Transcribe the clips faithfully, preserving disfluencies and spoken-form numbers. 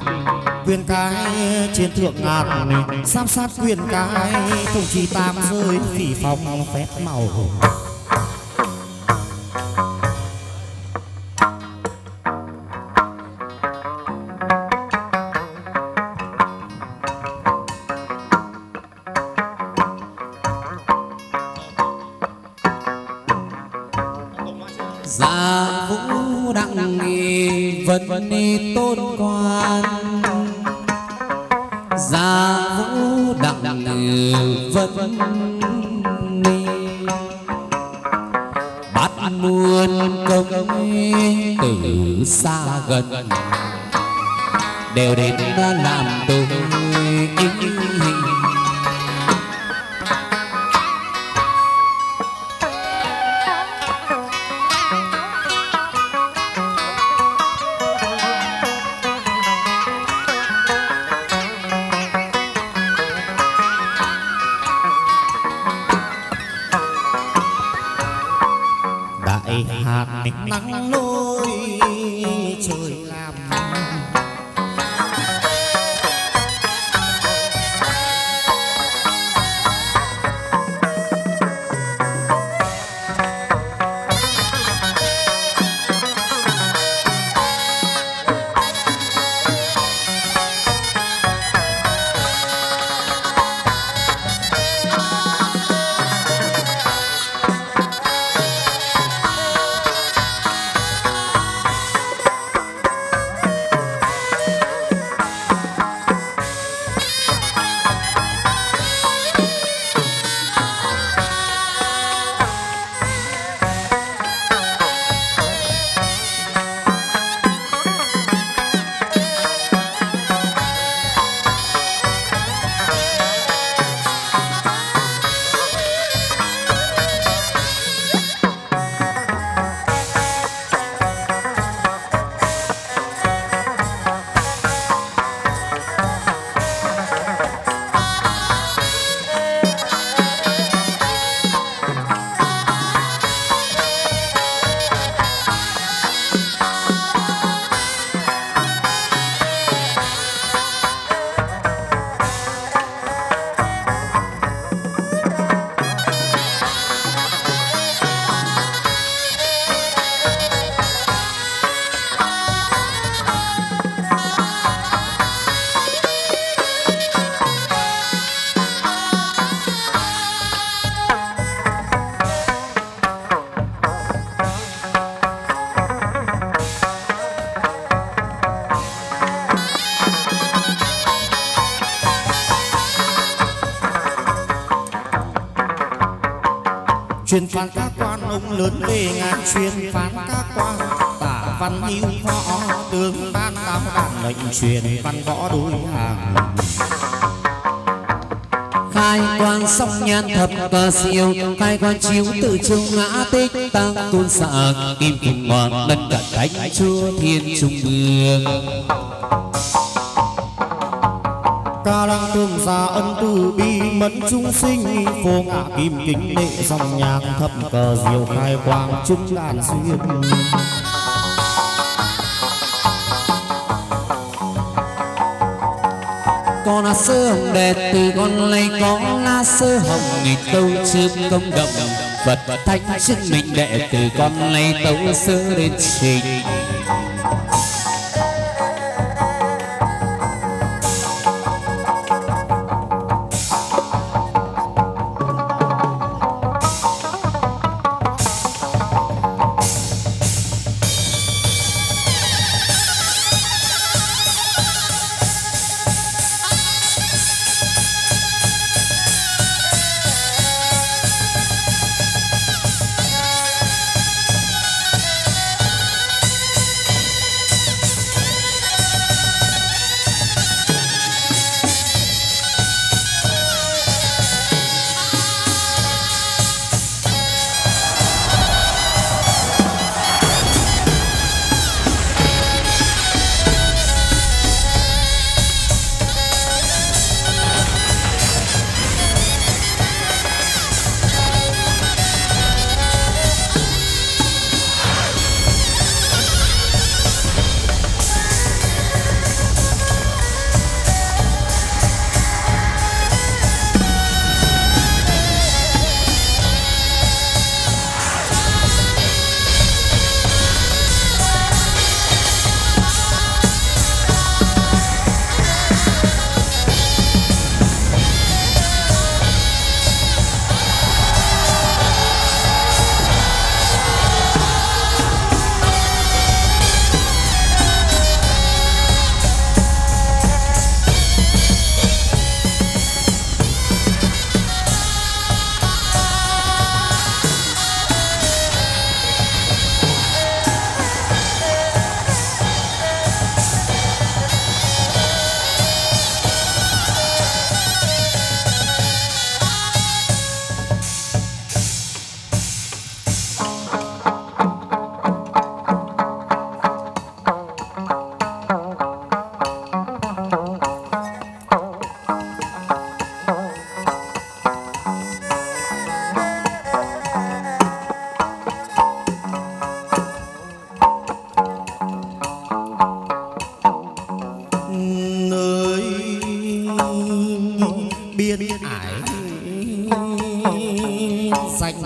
quyền cái trên thượng ngàn giám sát quyền cái không chỉ tam rơi phỉ phong phép màu. Dạ vũ đặng nghi vẫn ni tôn quan, dạ vũ đặng nghi vẫn ni bắt muôn công từ xa gần đều đến làm tôi nắng lôi trời làm truyền phán các quan ông lớn về ngàn truyền phán các quan tả văn hữu võ tướng ban tám đàn lệnh truyền văn võ đối hàng khai quang song nhan thập cờ siêu khai quang chiếu tự trung ngã tích tăng tôn xạ kim kim hoàng lân cận thánh chúa thiên trung ương ca lăng tương gia ân từ bi mẫn chúng sinh vô ngã kim kính lệ dòng nhạc thập cờ diệu khai quang chúng đàn duyên con lá sơ hồng đẹp từ con lấy có lá sơ hồng nghịch tâu chớp công động Phật thánh chân mình đệ từ con lấy tấu sơ đến trình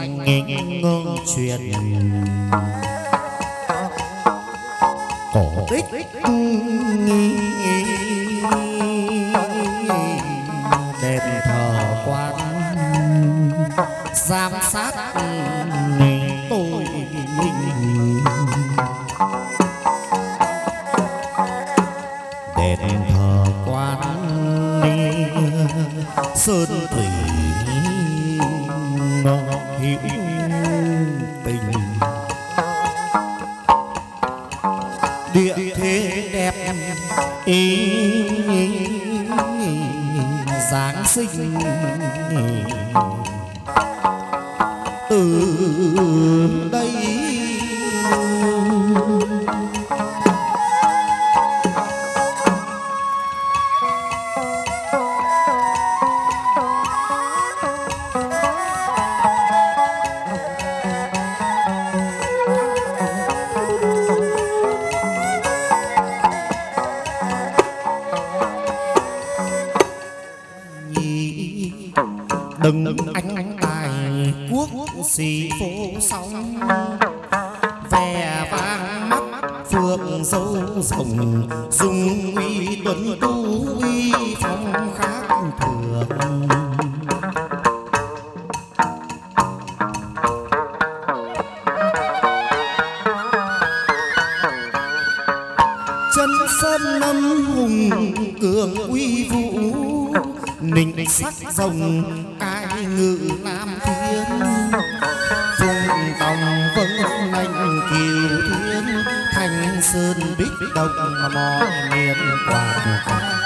ngơ chuyện cổ tích đền thờ quan giám sát tôi đền thờ quan sơn thủy hữu tình địa thế đẹp ý Giáng sinh từ đây đừng anh tài quốc xì phố sóng vẻ vang mắt phượng dâu rồng dùng uy tuấn tu uy phong khác thường chân sơn năm hùng cường uy vũ nịnh sắc rồng cai ngự nam thiên vùng tòng vâng anh kiều thiên thanh sơn bích động mọi miền quảng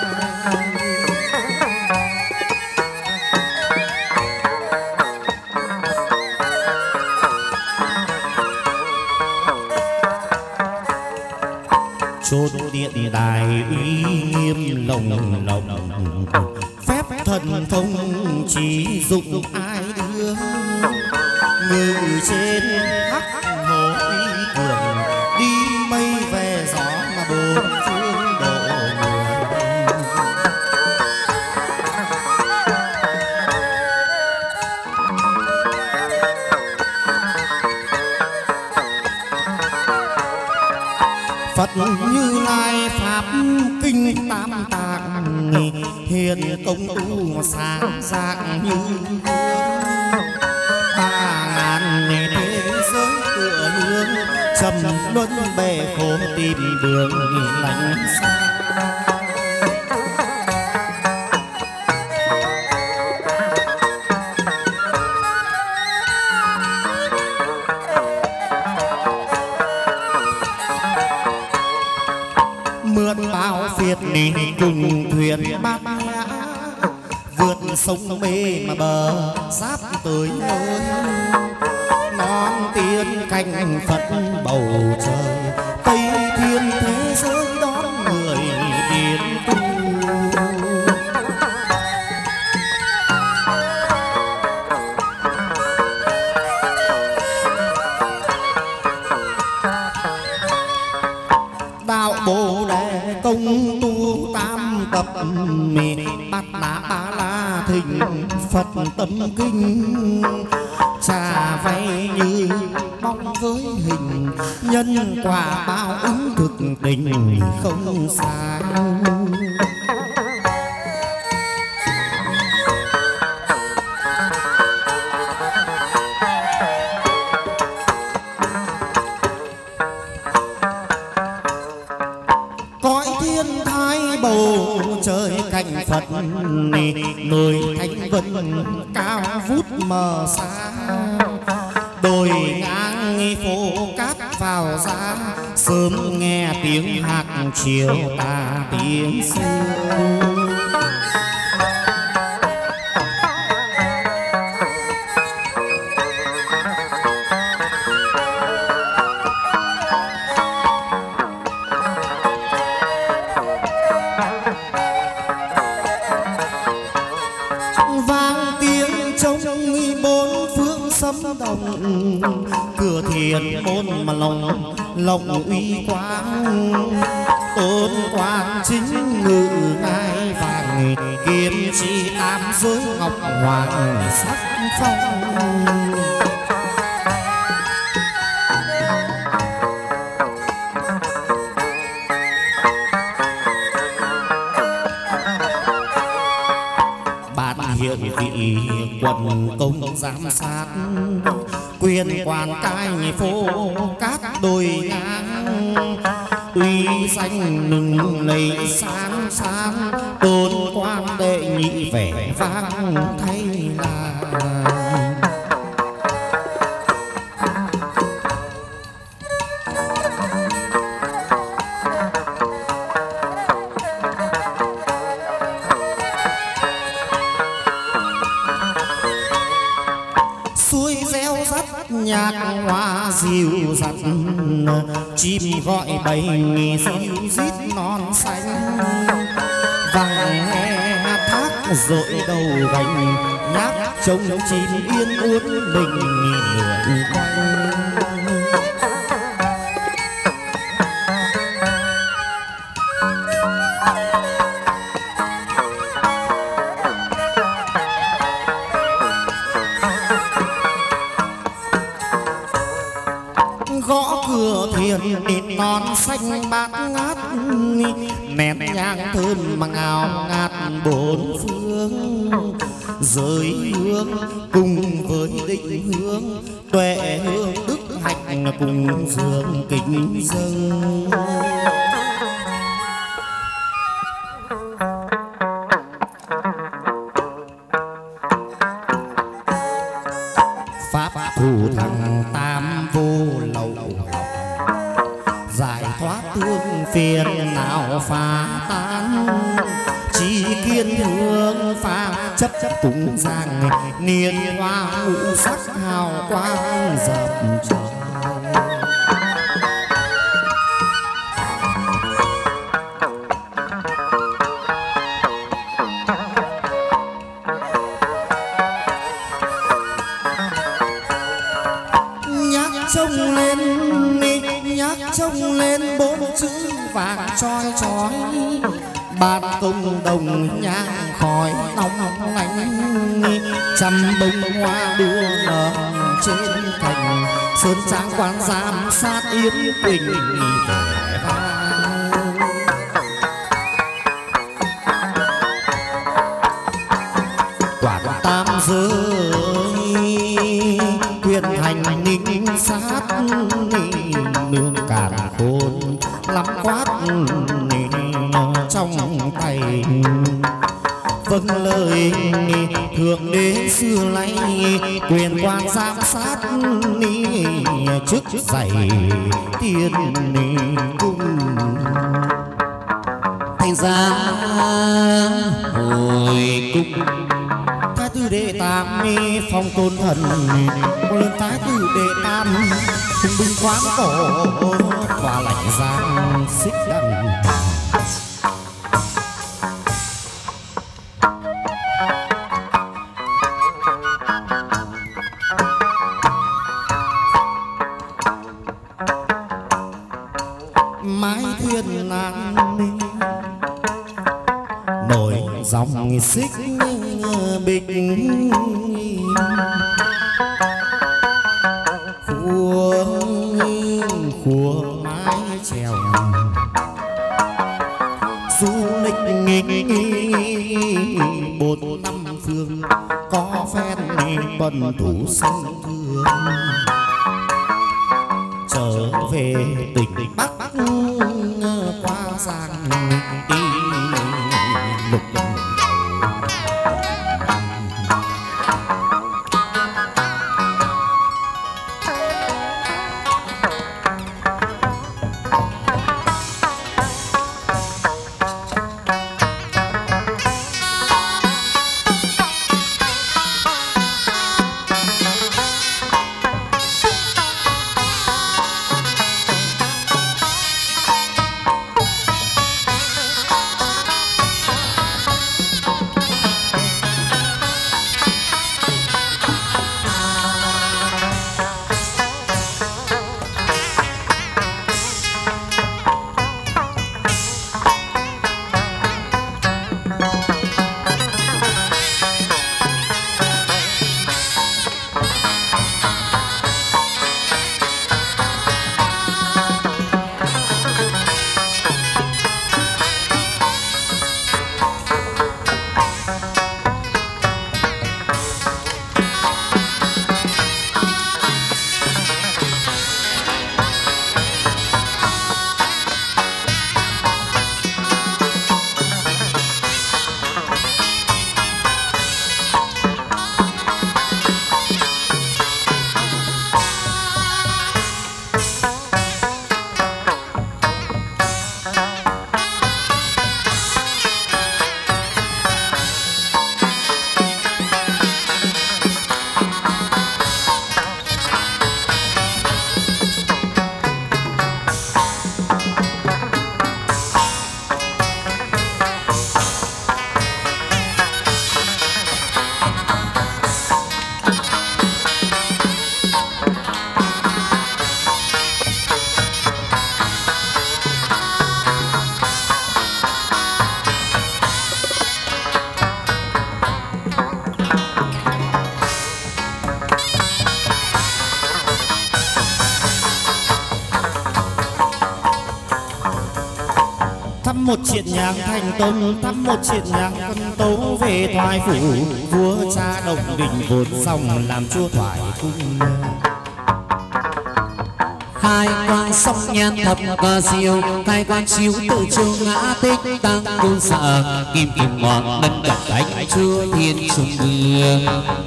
chốn điện đài uy nghiêm lồng lồng phép thần thông chỉ dụng ai đưa ngự trên hắc hồ uy cường đi mây về gió mà bốn phương độ Phật Như Lai pháp kinh tam tạng hiền công tu sáng dạng như ba ngàn thế giới tựa hương trầm luân bể khổ tìm đường lành xa mượn bao phiệt nỉ cùng thuyền bát nhã vượt sông mê mà bờ giáp tới nơi non tiên canh Phật bầu trời Tây thiên thế giới đón người điên tu đạo bồ đề công tu tam tập mì bát đá ba la thịnh Phật tâm kinh trà vay như bóng với hình nhân quả báo ứng thực tình không sai trời cảnh Phật nơi thánh vân cao vút mờ xa đồi ngang phố cát vào ra sớm nghe tiếng hát chiều ta tiếng xưa cửa thiền môn mà lòng lòng uy quang tôn quang chính ngự ngai vàng kiếm chi tam giới ngọc hoàng sắc phong hiện vị quần công giám sát, quyền quan cai phố cát đồi ngang, uy danh nừng lấy sáng sáng, tôn quan đệ nhị vẻ vang thay là. Nhạc hoa dịu dặt, chim gọi bầy dịu rít non xanh, vàng nghe thác dội đầu gành, nhát trông chim yên uốn bình lượn quanh. Gõ cửa thiền non xanh bát ngát, nén nhang thơm mà ngào ngạt bốn phương, giới hương cùng với định hướng, tuệ hương đức hạnh cùng dương kính dâng. Pháp thủ thằng tam vô lậu, giải thoát thương phiền não phá tan, chỉ kiên hương pha chấp chấp cúng giang, niên hoa ngũ sắc hào quang dập trời. Trông lên nhắc trông lên bốn chữ vàng chói chói, bát công đồng nhang khói nóng lạnh, trăm bông hoa đua nở trên cành, sơn trang quan giám sát yên bình vẻ vang. Quản tam giới quyền hành ninh sát, nương càn khôn lắm quát trong tay, vâng lời thượng đế xưa nay, quyền quan giám sát chức dạy tiên cung. Thành ra hồi cung thái tử đệ tam phong tôn thần, con lên thái tử đệ tam hùng binh khoáng cổ, và lạnh giang xích đằng. Mái thiên nan nổi dòng xích bịch, khua khua mái chèo du lịch bốn năm phương, có phen bần thủ sông thương, trở về tỉnh Bắc qua giang đi lục đầu. một triện nhạc thành tôn, thăm một triện nhạc cân tấu về thoại phủ. Vua cha đồng đình vốn xong làm chua thoại cung. Hai quan song nhan thập cờ diêu, hai quan chiếu tự chiêu ngã tích tăng cung sợ. Kim kim ngọn nâng đặt đánh chúa thiên trung ương.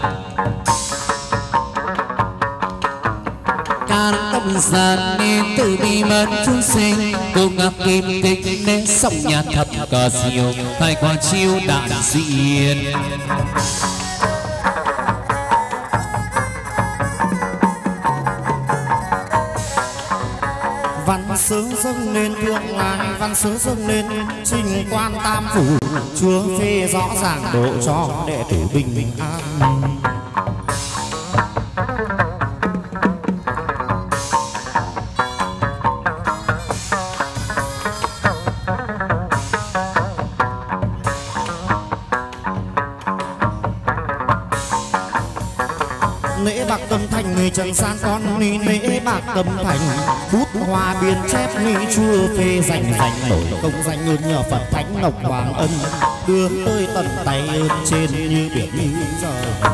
Ca tâm gian nên tự bi mất chúng sinh, cùng ngọc kim tích nên song nhan thập cờ diêu, hai quan chiếu đại diện. Văn sớ dâng lên thượng ngài, văn sớ dâng lên trình quan tam phủ. Chúa phê rõ ràng độ cho đệ tử bình an. Lễ bạc tâm thành người trần gian con ni lễ bạc tâm thành, bút hoa biên chép ni chua phê dành dành nổi công danh ơn nhờ Phật thánh ngọc hoàng ân, đưa tới tận tay ơn trên như biển như trời.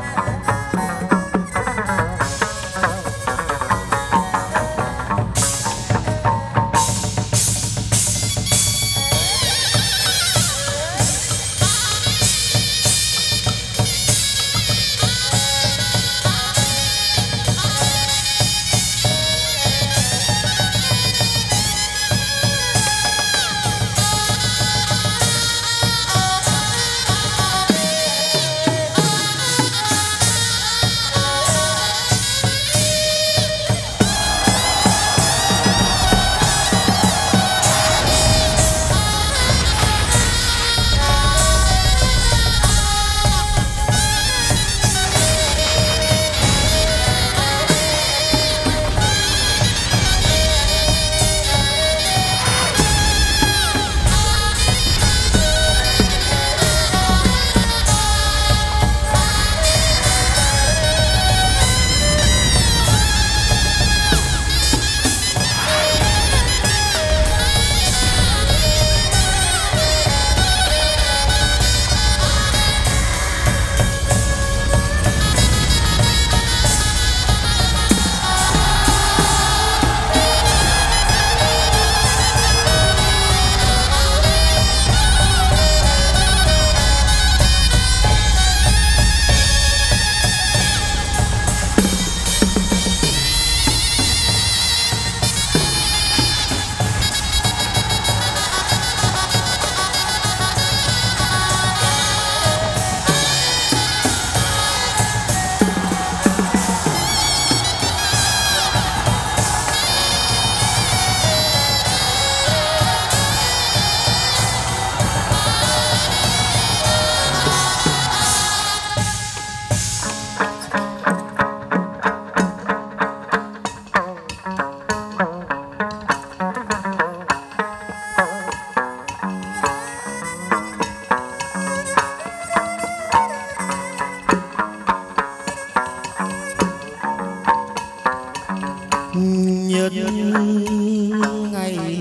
Ngày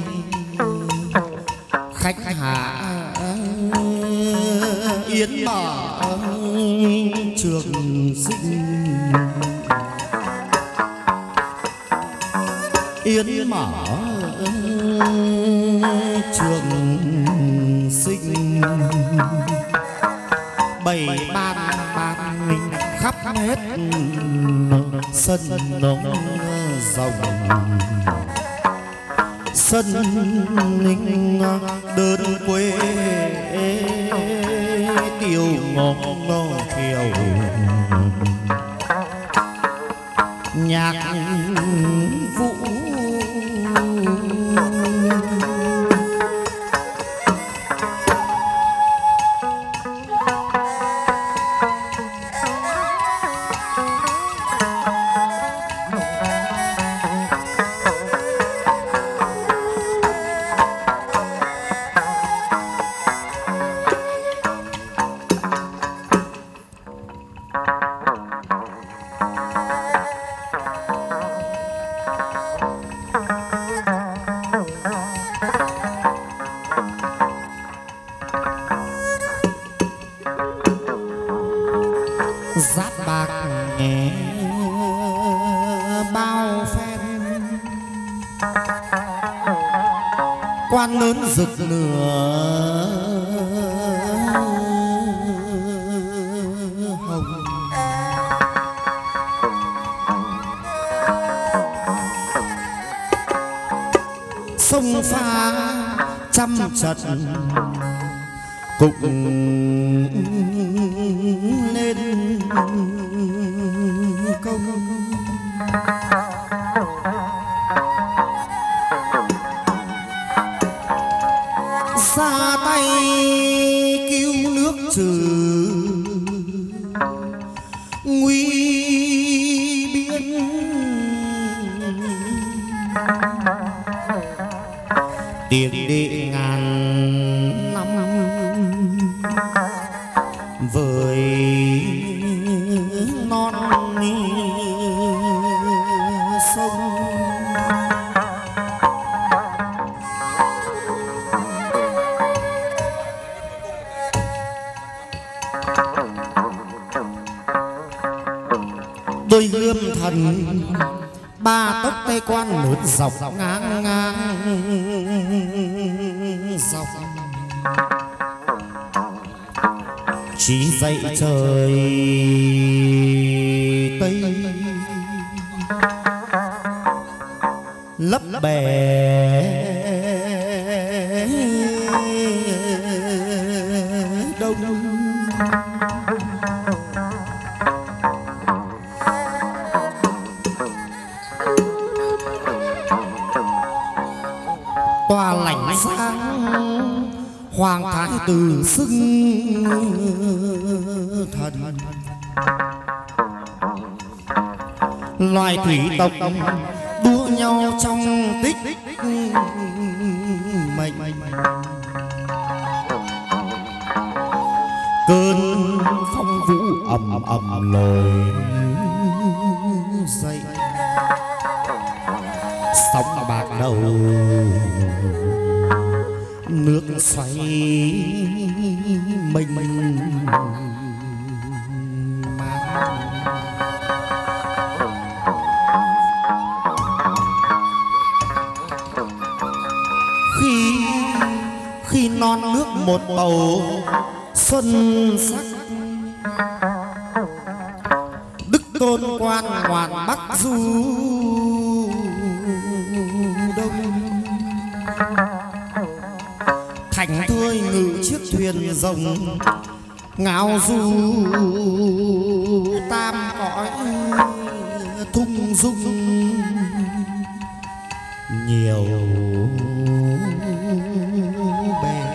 khách hạ yến mở trường sinh, yến mở trường sinh, bày ban ban mình khắp hết sân nông rồng, sân ninh đơn quê tiêu ngọc ngô kiều, nhạc vũ giáp bạc nghe bao phen quan lớn rực lửa hồng sông pha trăm trận cũng lên công ra tay cứu nước trừ nguy biên tiếng đệ ngàn năm với non sông đôi gươm thần ba tấc tay quan lướt dọc ngang ngang dọc chỉ dậy trời tây lấp bè đông tòa lãnh sáng hoàng thái tử xưng thần loài thủy tộc đua nhau trong tích mệnh cơn phong vũ ầm ầm lồi dậy sóng bạc đầu nước xoay mênh mênh khi khi non nước một bầu xuân sắc đức tôn quan ngoạn bắc du đông thành thơi ngự chiếc thuyền rồng ngao du tam cõi thung dung nhiều bè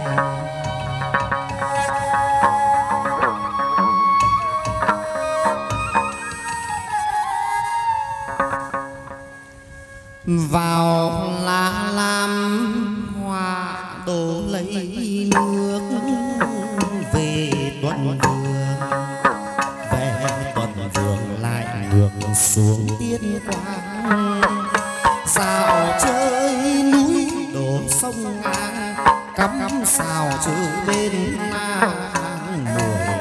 vào lá lam hoa đổ lấy nước về tuần vương về tuần vương lại ngược xuống tiên quang sao chơi núi đổ sông ngang cắm sao chơi bên ngang mười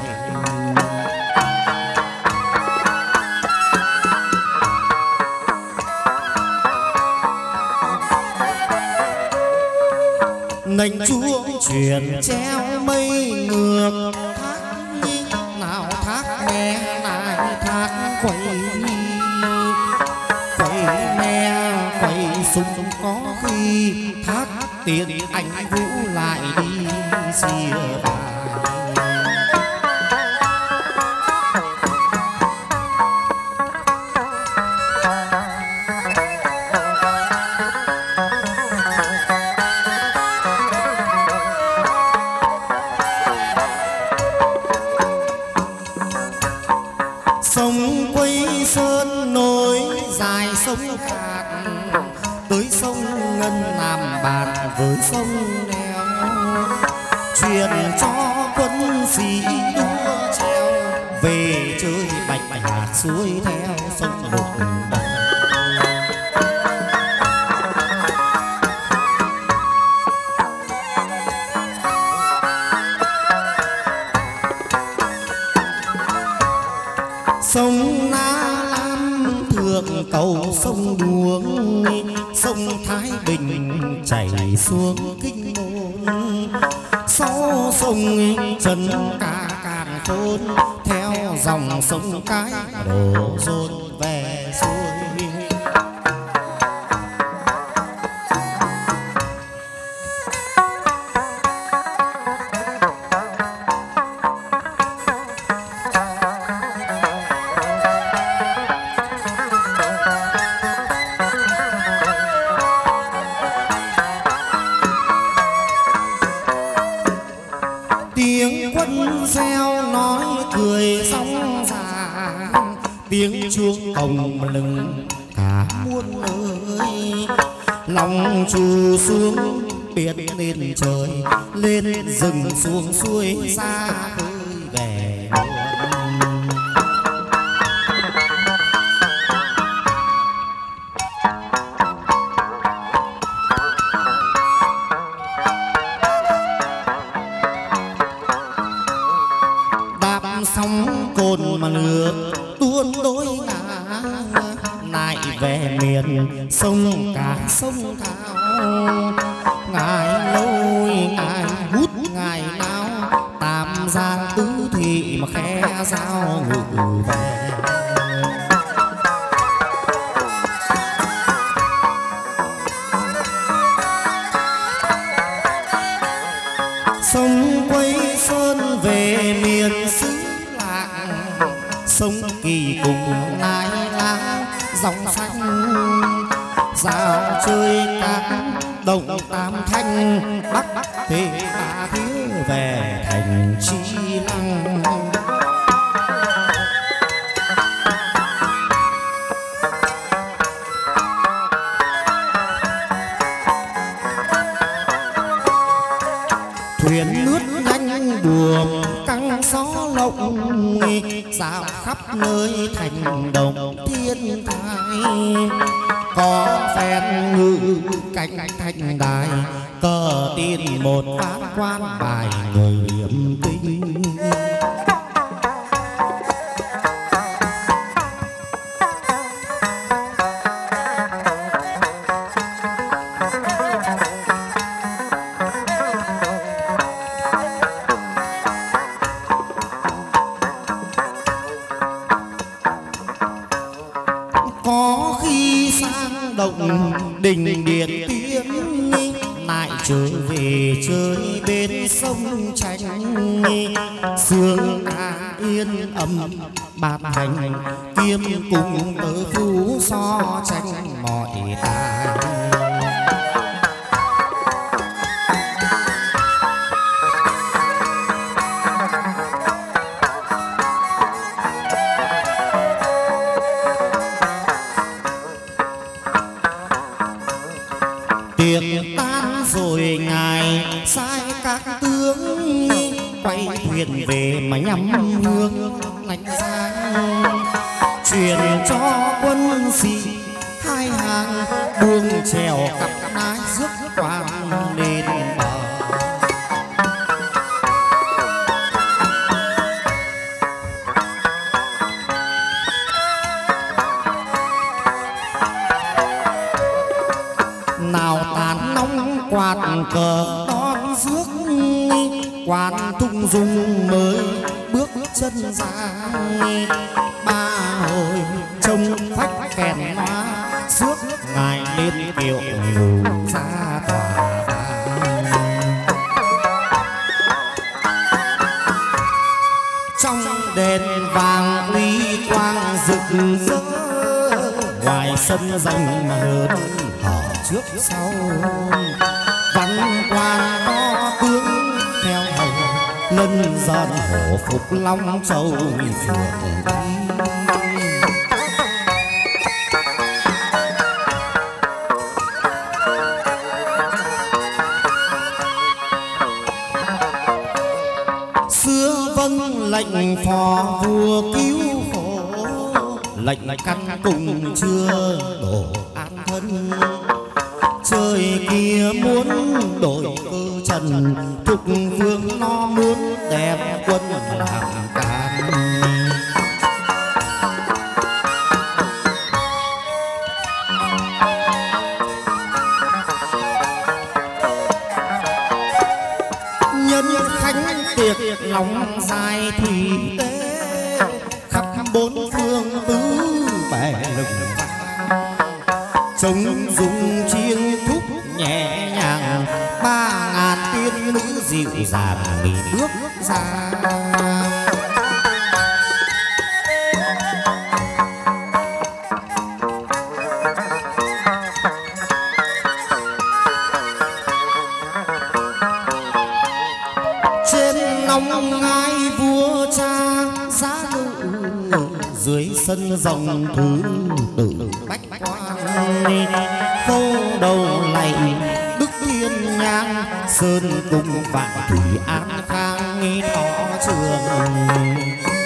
nành chuông truyền treo mây ngược thác nhi nào thác nghe lại thác quay quay me quay súng có khi thác tiền anh vũ lại đi xìa vàng sông quây sơn nối dài sông cạn tới sông ngân làm bạn với sông đèo truyền cho quân sĩ đua treo về chơi bạch hạt suối theo sông đục cầu sông Đuống, sông Thái Bình chảy xuống Kinh Môn. Sau sông Trần Ca Càn Khôn, theo dòng sông Cái đổ dồn về xuôi. Tiếng chuông cồng lừng cả muôn nơi, lòng trù xuống biển lên trời, lên rừng xuống suối xa khơi về muôn. Đạp sóng cồn mà nước tuôn đôi ngả, lại về miền sông cả sông Thao. Ngài lâu ngài hút ngài nào, tam giang tứ thị mà khe giao ngự về. Sông quay sơn về miền xứ lạng, sông Kỳ cùng nai lá dòng xanh. Dạo chơi các động Tam Thanh, Bắc thì ta thiếu về thành Chi Lăng. Thuyền lướt nhanh buồm căng gió lộng, dạo khắp nơi thành đồng thiên thai. Có phen ngự cạnh thành đài, cờ tin một ván quan bài người niệm kinh. Đình điện tiến lại trở về chơi bên sông Tranh. Sương ca yên ấm bát thành, kiếm cùng tớ phú so tranh mọi tài. Tiệc tan rồi ngài sai các tướng, quay thuyền về mà nhắm hướng lạnh giang. Truyền cho quân sĩ hai hàng, buông chèo cặp nái rước quan lên bờ. Nào tàn nóng quạt cờ đón rước, quan tung dung mới bước chân ra. Ba hồi trông phách kèn hoa, rước ngài lên kiệu ngủ ra tòa vàng. Trong đèn vàng uy quang rực rỡ, ngoài sân rồng hơn hở trước sau. Văn quan có tướng theo hầu, lân dân hổ phục Long Châu phượng đi. Xưa vâng lệnh phò vua cứu khổ, lệnh căn cùng chưa đổ an thân. Trời kia muốn đổi cơ trần, thục vương nó muốn đẹp quân làm càn. tiệc lòng dài thủy tế khắp bốn phương tứ bè lừng trống dung chiêng thúc nhẹ nhàng ba ngàn tiên nữ dịu dàng nghỉ bước ra. Trên nóng ngai vua cha giá nữ dưới sân rồng thứ tự bách quan khâu đầu lạy đức thiên nhang sơn cùng vạn thủy an khang nghi thọ trường.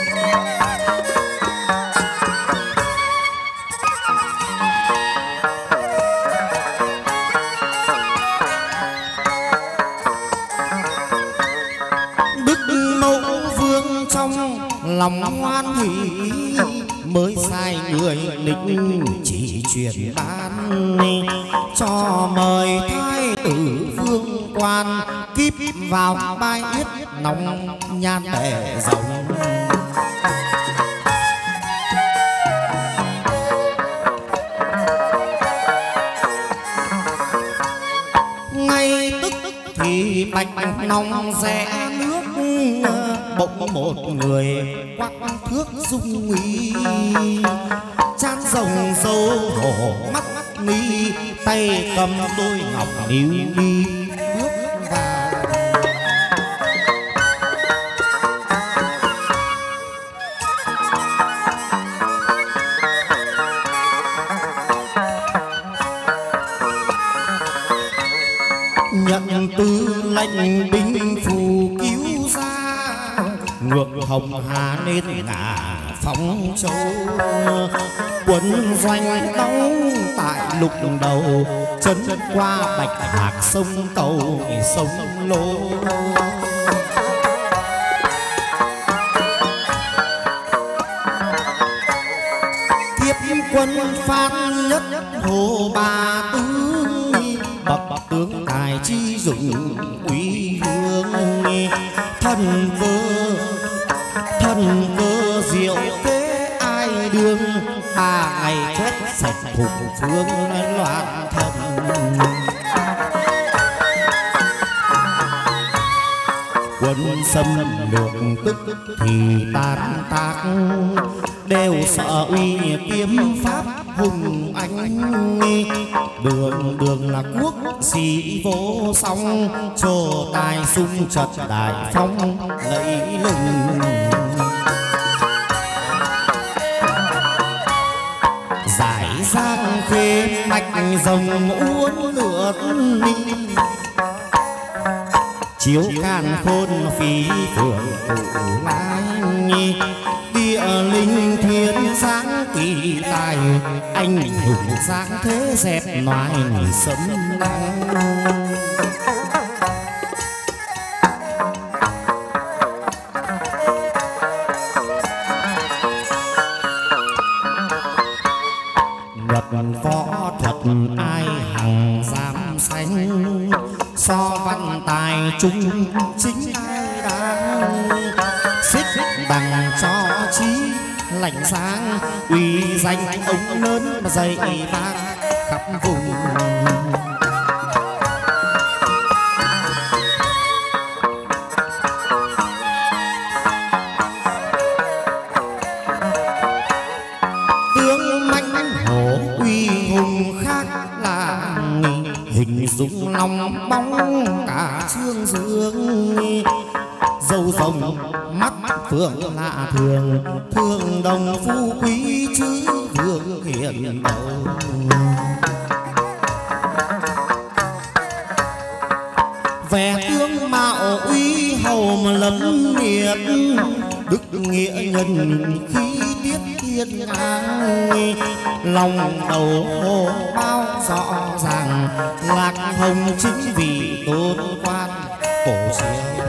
Lòng hoan hỷ mới sai người định chỉ truyền ban cho mời thái tử vương quan kíp vào bài yết nóng nhan tề rồng. Ngay tức thì bạch nòng rẽ nước bỗng một người quắc thước dung uy chan rồng dâu hổ mắt mi tay cầm đôi ngọc níu đi bước vào. Nhận tư lệnh binh phù cứu ra ngược hồng hà nên ngả phóng châu quân doanh đóng tại lục đầu chân qua bạch hạc sông cầu sông lô. Thiếp quân phát nhất hồ bà tướng bậc tướng tài chi dụng quý hương thần cơ thần cơ diệu kế ai đương ba ngày quét sạch phục phương loạn thần. Quân xâm lược tức thì tan tác đều sợ uy kiếm pháp hùng anh đường đường là quốc sĩ vô song trổ tài sung trật đại phong lẫy lừng. Giải giang khê mạch rồng uốn lượt đi chiếu can khôn phí phượng tự lai địa linh thiên sáng kỳ tài anh hùng sáng thế dẹp loài sấm nắng. Nhập võ thuật ai hằng dám sánh so văn tài trung chính ai đáng xích bằng cho trí lạnh sáng uy danh ông lớn dày vang khắp vùng. Tướng mãnh hổ uy hùng khác là hình dung lòng bóng cả trương dương dâu rồng mắt phượng lạ thường thương đồng phú quý chứ vương hiền đầu. Vẻ tướng mạo uy hầu lấm liệt đức nghĩa nhân khí tiết thiên ngang lòng đầu hồ bao rõ ràng lạc hồng chính vì tôn quan cổ xưa.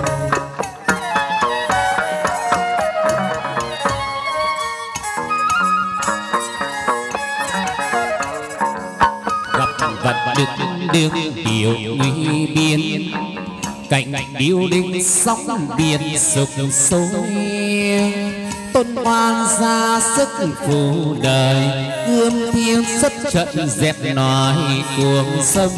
Gặp vật được đường điều nguy biên cảnh điêu linh sóng biển sục sôi, tôn oan ra sức phù đời, ươm thiên xuất trận dẹp nói cuồng sông.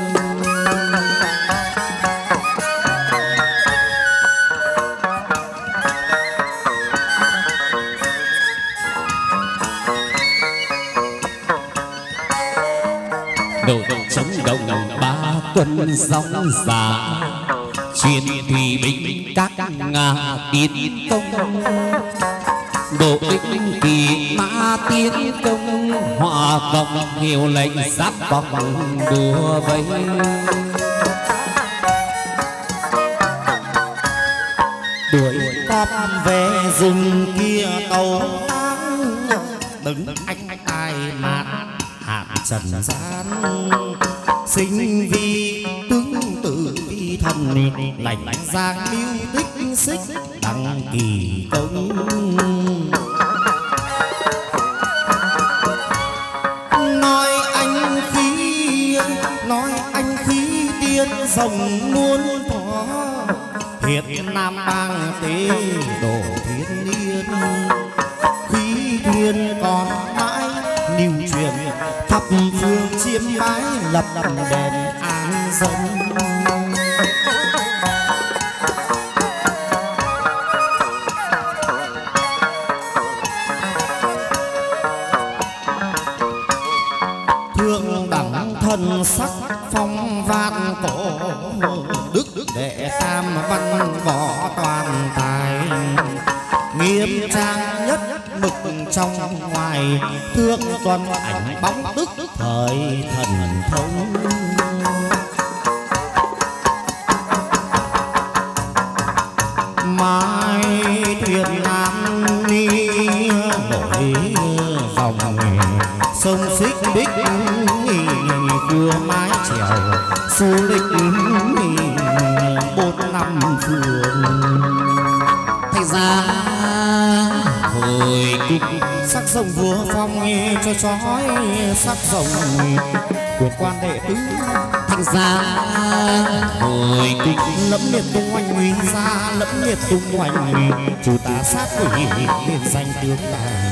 Độ chống đồng ba quân sóng già, truyền thủy binh các ngà tiến công, độ binh kỳ mã tiến công, hòa vọng hiệu lệnh giáp vòng đùa vây. Đuổi cọp về rừng kia tàu táng, đứng anh ai mạt hạn trần gian, sinh vì tướng tử vi thần, lành giang lưu tích xích đăng kỳ công. Nói anh khí, nói anh khí tiên rồng muôn thuở, hiện nam bang tế độ thiên niên, khí thiên còn mãi lưu truyền, thập phương chiêm bái lập đền an dân. Thương đẳng thân sắc phong vạn cổ, đức đệ tam văn võ toàn tài, nghiêm trang nhất mực trong ngoài, thương tuần ảnh bóng tức thời thần thông. Mai thuyền nam ni nổi dòng, sông xích bích vừa mái chèo, du lịch bốn năm phường. Thầy ra hồi kịch sắc rồng vua phong cho chói, sắc rồng quyền quan đệ tứ. thành ra hồi kịch lẫm liệt tung oanh nguy ra, lẫm liệt tung oanh chủ tá sát quỷ liền danh tướng tài.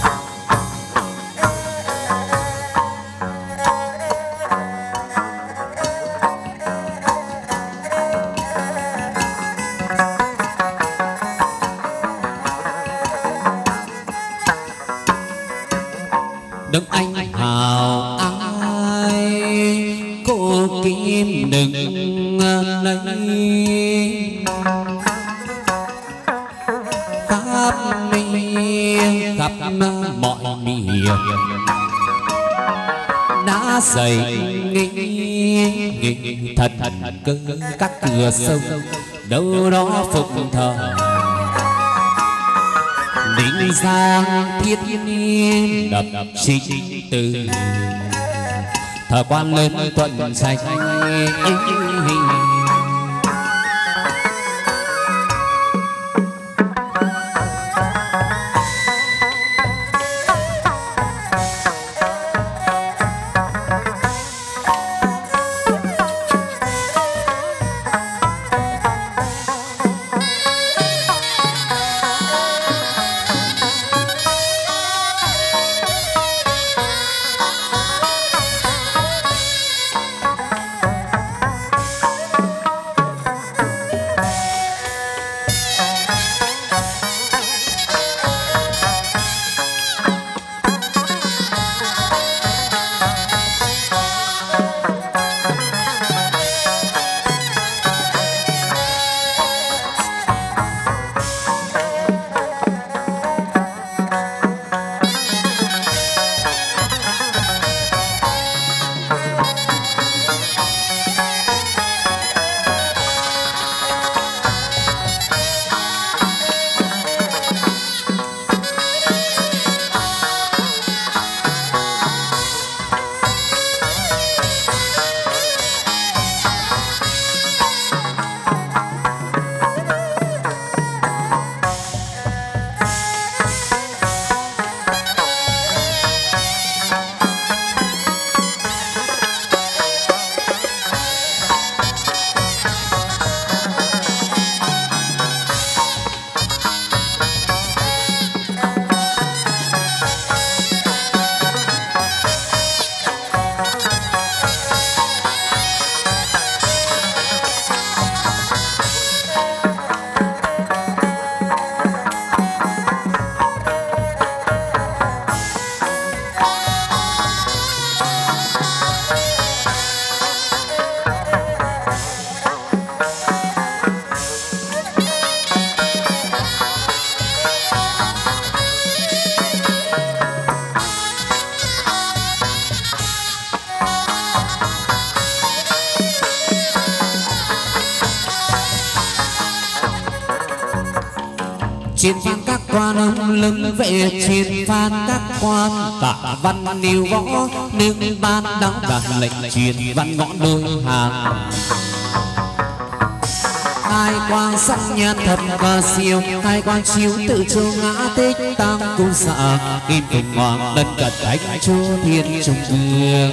đấng anh hào ai cô kim đừng lấy, khắp miền khắp mọi miền đã dày nghinh thật cơ các cửa sông, đâu đó phục thờ Ninh Giang thiết nhiên đập trích từ, thờ quan lên tuần sạch Chiến phan các quan ông lưng vệ chiến phan các quan tạ văn nêu võ nương ban đóng đạt lệnh chiến văn ngõ đôi hàng hai quan sắc nhan thật và siêu hai quan chiếu tự châu ngã tích tăng cung xạ kim phụng hoàng đất cật thánh chúa thiên trung ương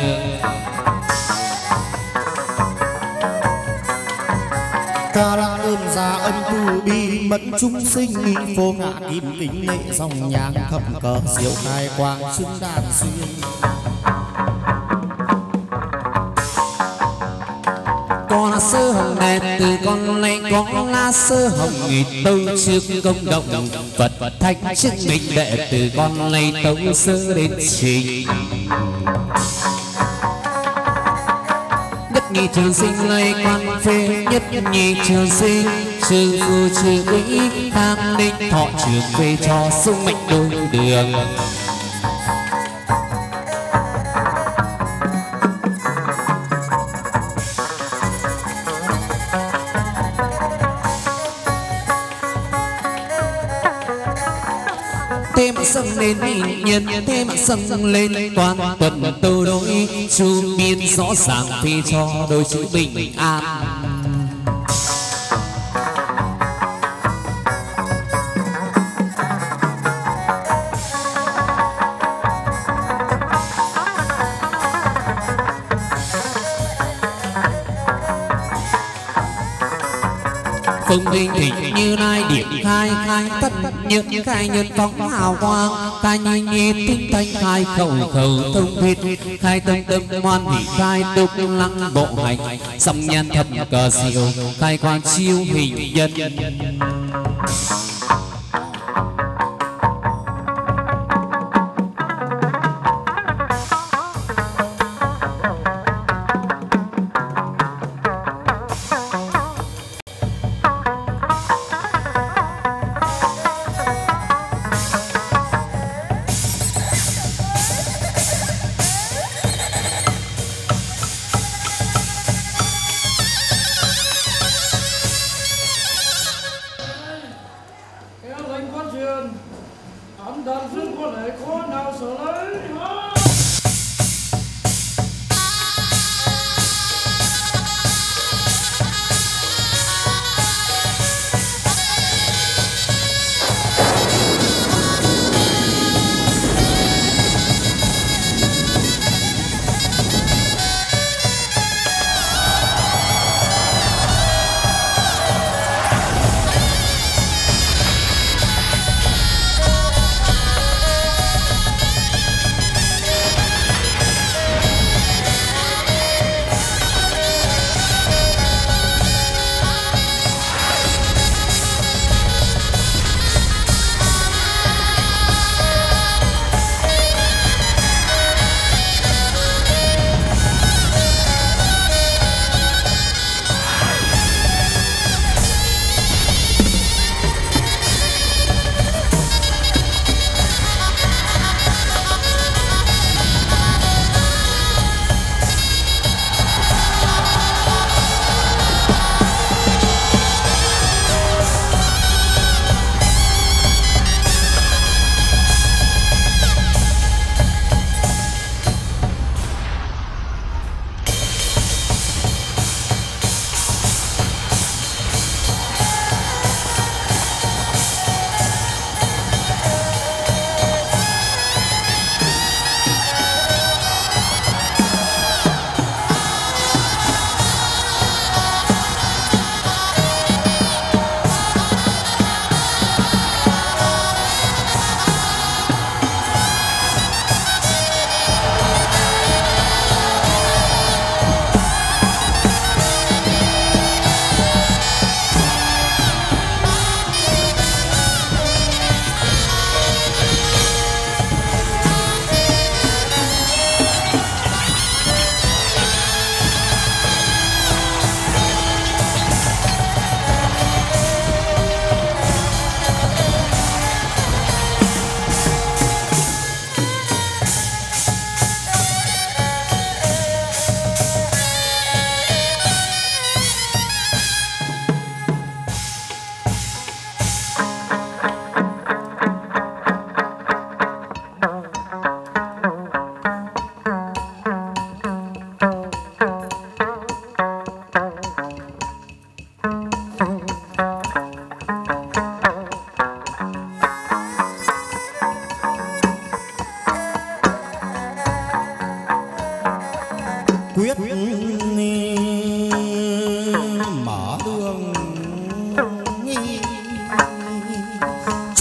ca đang ơn gia ân từ bi mẫn chúng sinh phô ngã kim kính lệ dòng nhang thập cờ diệu khai quang xứng đàn xuyên con sơ hồng đẹp từ con này con lá sơ hồng nghịch tâu trước công động Phật thánh chức minh đệ từ con này tâu sơ đến trình nhất nhị trường sinh lây quan phê nhất nhị trường sinh sư phụ trừ ý tham linh thọ trường phê cho sung mệnh đôi đường thêm sông lên nhân thêm sông lên toàn tuần tô đối chu biên rõ ràng phi cho đôi chữ bình an Phương Vinh Thịnh như lai điểm khai khai tất nhật khai nhân phóng hào quang khai nhi nhi tinh thanh khai khẩu khẩu thông thuyết khai tâm tâm ngoan hỷ khai tục lăng bộ hành song nhân thật cờ diệu khai quan chiêu hình nhân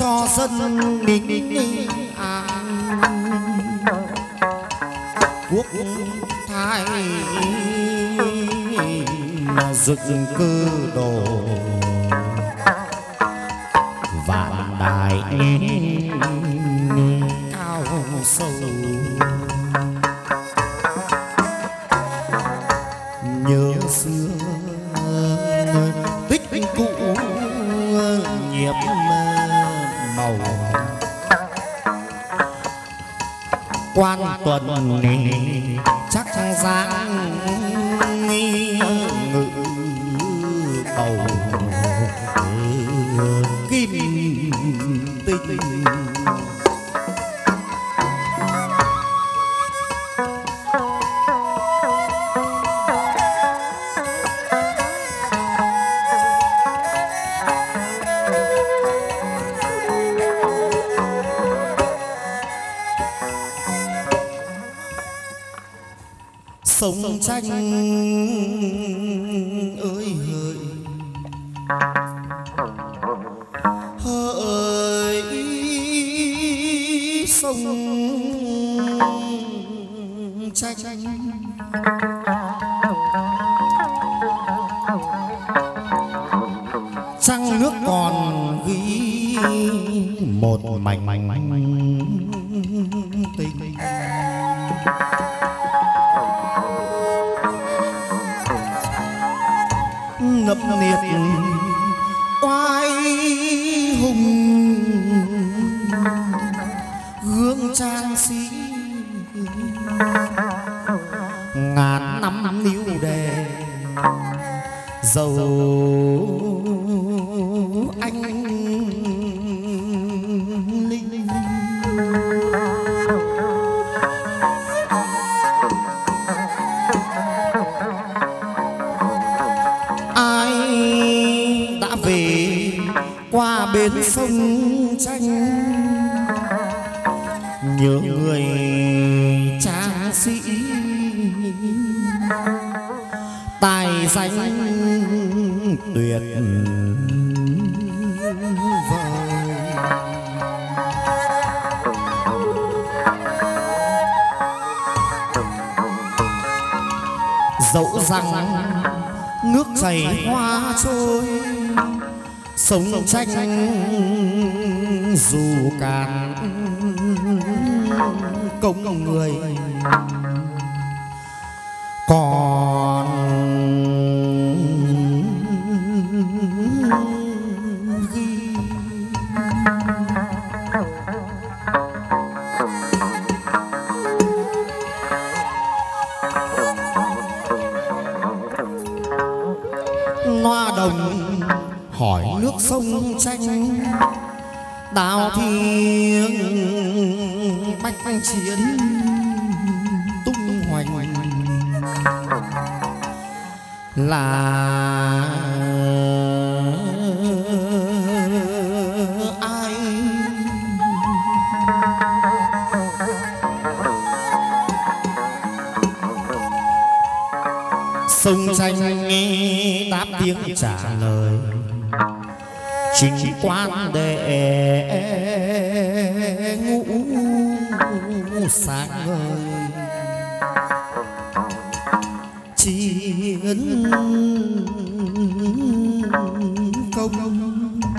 cho dân bình an, quốc thái dựng cơ đồ vạn đại cao sâu. Nhớ xưa tích cũ nhiễm màu, quan tuần chắc dáng ngự bầu kim tinh. Sông tranh ơi hỡi hỡi sông tranh, trăng nước còn ghi một mảnh tình. Ngập niệt oai hùng gương trang sĩ, ngàn năm níu đề dầu anh linh. Qua bên sông tranh nhớ người trang sĩ, tài danh tuyệt vời. Dẫu rằng nước chảy hoa trôi, sông tranh dù cạn công người còn ghi. Loa đồng hỏi nước sông tranh, đào thiêng bách chiến tung hoành là ai. Sông tranh nghe đáp tiếng trả lời, chính quan đệ ngũ sáng ngời. Chiến công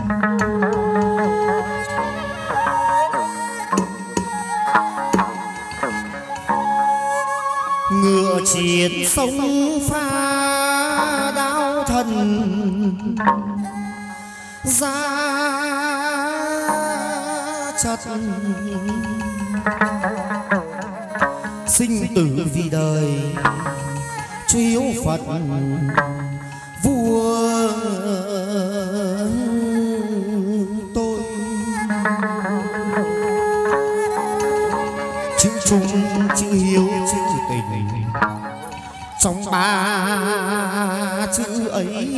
ngựa chiến sông pha đao thần ra chật, sinh tử vì đời chiếu Phật vua tôi. Chữ trung chữ hiếu chữ tình trong ba chữ ấy,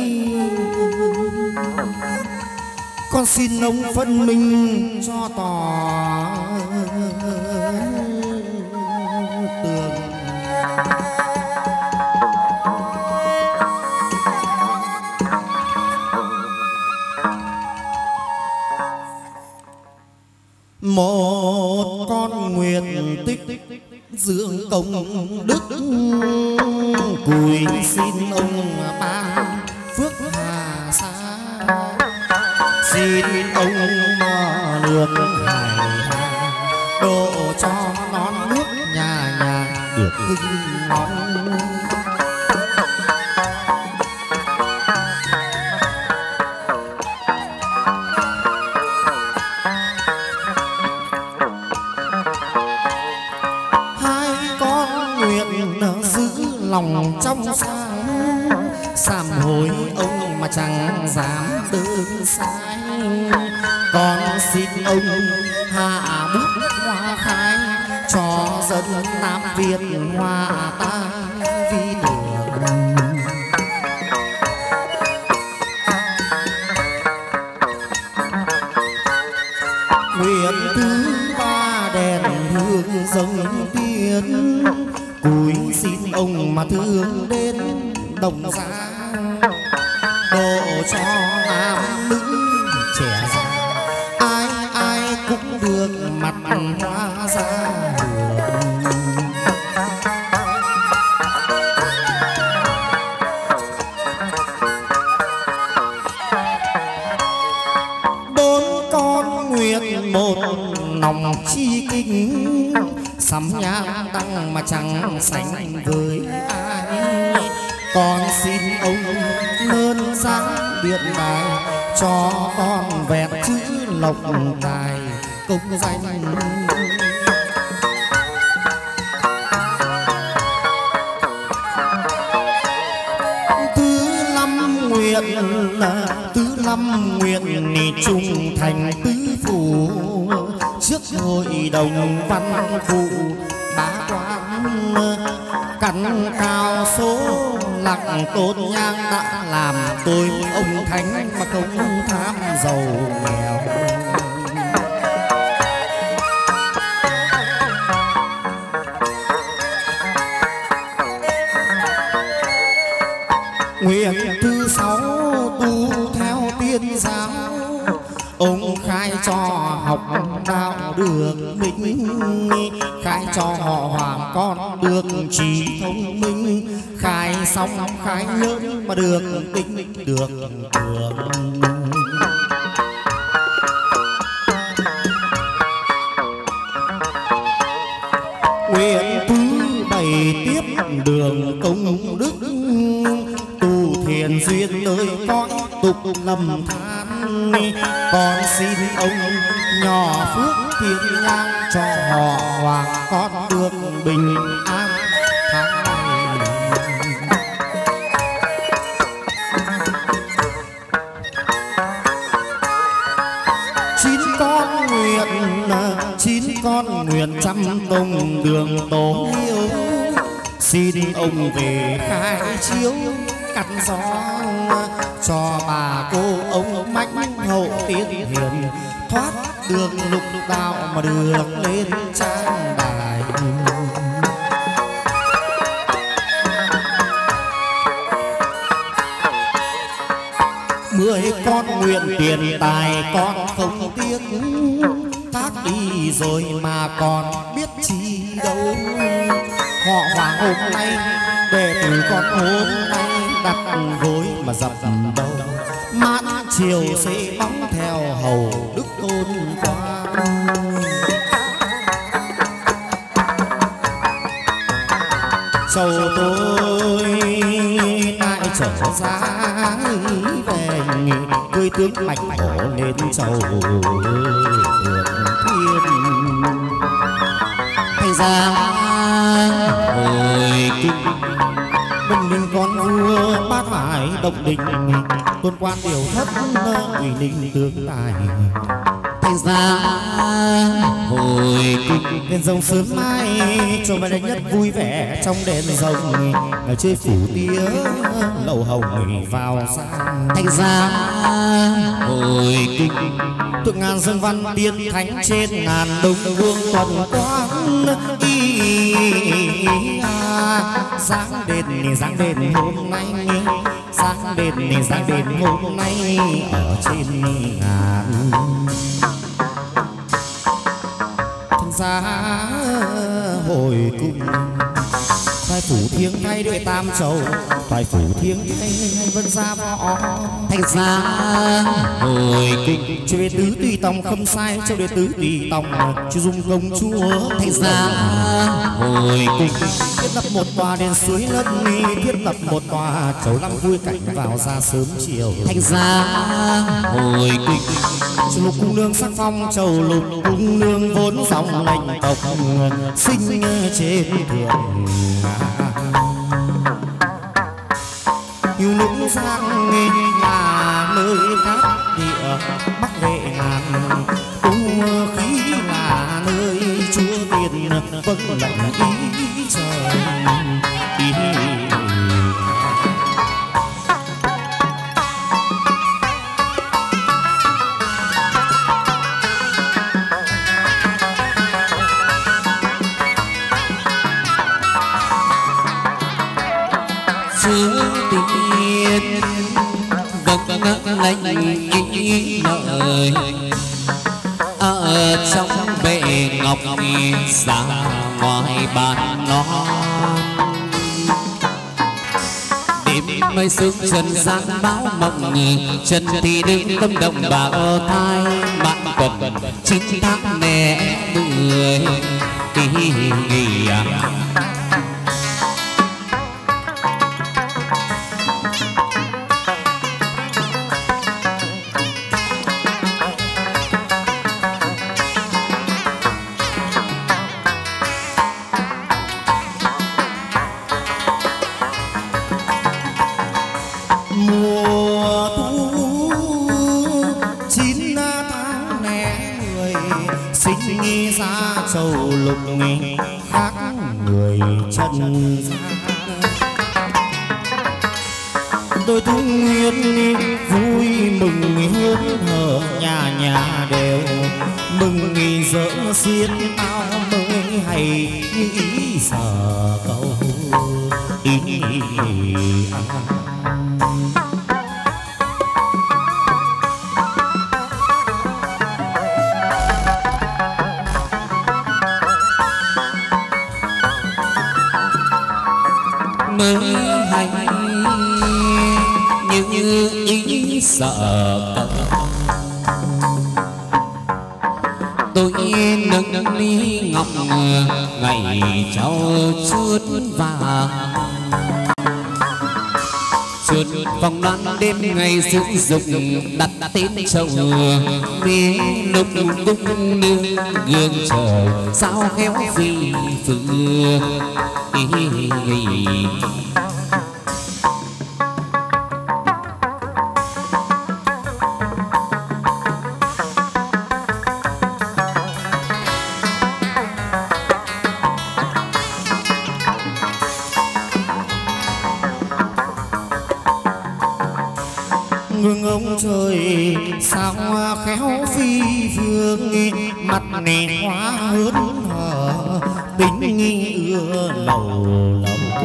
con xin ông phân minh cho tỏ tường. một con nguyện tích dưỡng công đức, cùi xin ông ban phước hà xa, xin ông mò nước hải hà, độ cho non nước nhà nhà được hưng nóng. Lòng trong sáng sám hối ông mà chẳng dám tương sai, con xin ông hạ bút hoa khai cho dân Nam Việt hòa ta vì đường. Nguyện thứ ba đèn hương dâng tiên, cúi xin ông mà thương đến đồng giá, độ cho nam nữ trẻ già ai ai cũng được mặt hoa ra hưởng. Bốn con nguyện một lòng chi kính, sắm nhang đăng mà chẳng sánh với ai, con xin ông nơn dáng điện đài cho con vẹn chữ lộc tài công danh. Thứ năm nguyện thứ năm nguyện trung thành tứ phủ, trước hội đồng văn vụ bá quan, cắn cao số lặng tôn nhang đã làm tôi ông thánh mà không tham giàu nghèo. Nguyện thứ sáu tu theo tiên giáo, ông khai cho học đạo được minh, khai cho họ Hoàng con được trí thông minh, khai xong khai nhớ mà được tính được tưởng. Nguyện thứ bảy tiếp đường công đức, tu thiền duyên nơi con tục lầm than, con xin ông nhỏ phước thiên nhang cho họ Hoàng con được bình an tháng này. Chín con nguyện chín con nguyện trăm tông đường tổ hiếu, xin ông về khai chiếu cắt gió cho bà cô ông mãnh hậu tiên hiền, thoát được lục đạo mà được lên trang đài. Mười con nguyện tiền tài con không tiếc, thác đi rồi mà còn biết chi đâu. Họ Hoàng hôm nay đệ tử con hôm nay đặt gối mà dập đầu, mãn chiều sẽ bóng theo hầu đức tôn quan. Sầu tôi lại trở ra về, cười tướng bạch hổ lên sầu thiên. Thầy ra hồi kinh Đông Ninh con vua bát hải động đình, tôn quan điều thất ủy ninh tướng tài. Thầy ra hồi kinh đền rồng sớm mai cho bài đánh nhất vui vẻ trong đền rồng, ở chơi phủ tía lầu hồng vào sang. Thầy ra hồi kinh thượng ngàn dân văn tiên thánh trên ngàn đông vương tuần quán. Dáng đền dáng đền hôm nay, dáng đền dáng đền hôm nay ở trên ngàn. cùng Thoại phủ thiêng thay đệ tam châu Thoại phủ thiêng thay hay vân gia võ Thành ra hồi cung Cho đệ tứ tùy tòng không sai Cho đệ tứ tùy tòng Cho dung công chúa Thành ra hồi cung Thiết lập một tòa đền suối lấp nghi Thiết lập một tòa chầu năm vui cảnh vào ra sớm chiều Thành ra hồi cung Chầu lục cung nương sắc phong Chầu lục cung nương vốn dòng lệnh tộc Sinh trên thượng Yêu nữ sang là nơi cát địa Bắc vệ ngàn U khí là nơi chúa tiền vâng lệnh ý trời ý tiên vâng lệnh ý lời ở trong bệ ngọc ra ngoài bàn nó đêm mây sương trần gian báo mộng chân thì đêm tâm động bão thai bạn còn chín tháng mẹ mười kỳ nghỉ Châu lục khác người chân gian đôi tung nguyên vui mừng hớn hở nhà nhà đều mừng nghỉ dỡ xiết ao mới hay nghĩ sợ câu ý mới hay như như ý sợ tôi nâng nâng ly ngọc ngày trao chút vàng chuột vòng loan đêm ngày sử dụng đặt tên châu vì lúc cung nương gương trời sao khéo phi phương ngưng ông trời sao khéo phi phương mặt này hóa hớn hở tính nghi ưa lầu lầu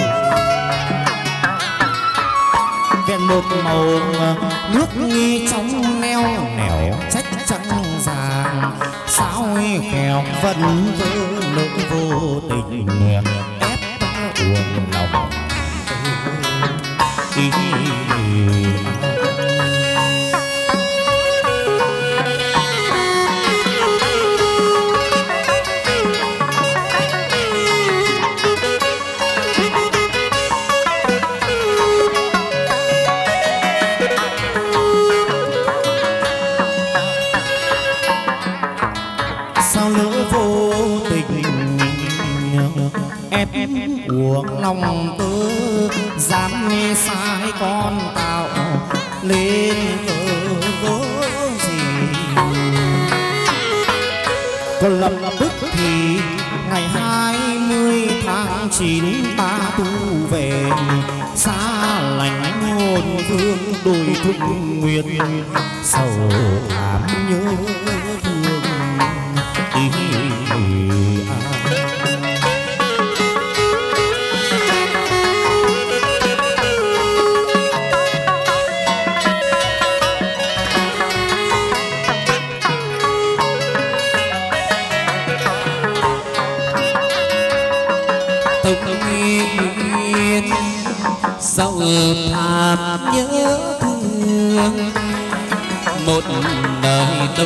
vẹn một màu nước nghi trong neo nẻo trách trắng giang sao khéo vẫn vỡ nỗi vô tình ép uổng lòng ý uổng lòng tớ dám nghe sai con tạo lên cớ gì còn lập tức thì ngày hai mươi tháng chín ta tu về xa lánh hồn vương đôi thung nguyệt sầu thảm nhớ thương ý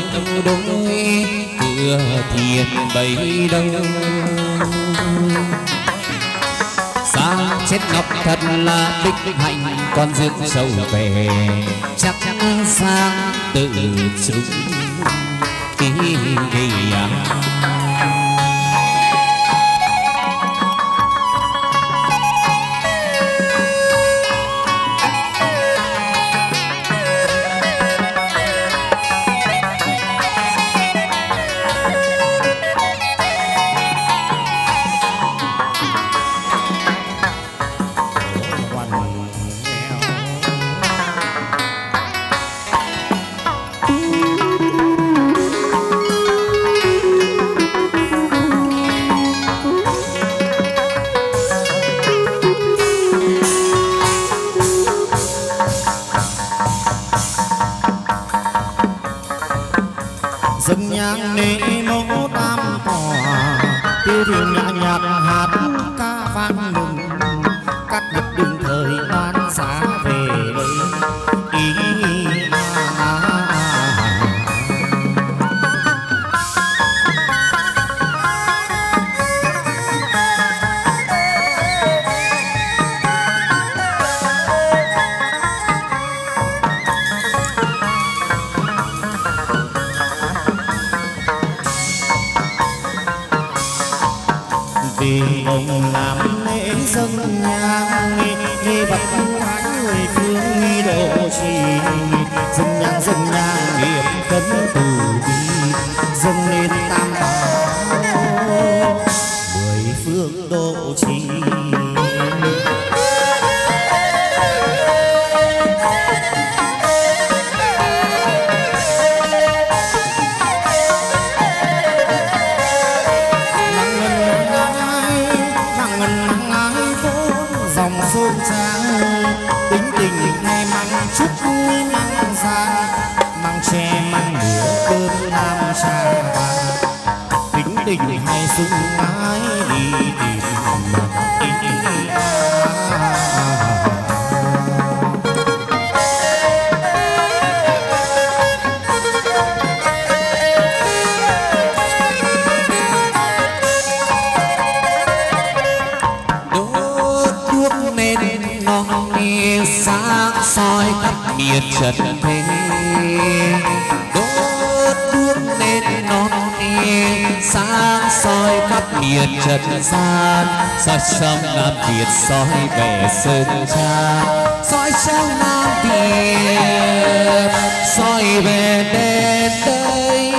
đôi cửa thiền bấy đâu. Sang chết ngọc thật là bích hạnh, con dương sâu về chắc sang tự chúng ý à. dâng nhang nế mẫu tam tòa, tiêu thiểu nhã nhạc hát ca vang mừng, cắt đứt đường thời ban giá về đây ý à, à, à. Vì ông làm lễ dâng nhang nghi vật thánh người phương nghi độ trì, dâng nhang dâng nhang nghiệp cấn từ bi, dâng lên tam bảo mười phương độ trì. Dòng sông trắng tính tình nay mang chút mang ra, mang tre mang lửa cơm nam trà vàng, tính tình hay sung mái đi tìm sáng soi khắp miền trần thế, đốt đuốc lên non sáng soi khắp miền trần gian, soi sông Nam Việt soi về Sơn Tra, soi sông Nam Việt soi về đền đây.